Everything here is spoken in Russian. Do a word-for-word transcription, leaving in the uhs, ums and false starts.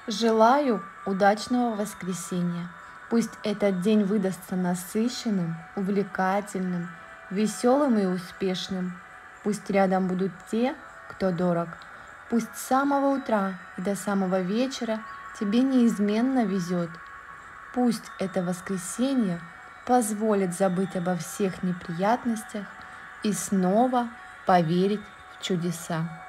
Желаю удачного воскресенья. Пусть этот день выдастся насыщенным, увлекательным, веселым и успешным. Пусть рядом будут те, кто дорог. Пусть с самого утра и до самого вечера тебе неизменно везет. Пусть это воскресенье позволит забыть обо всех неприятностях и снова поверить в чудеса.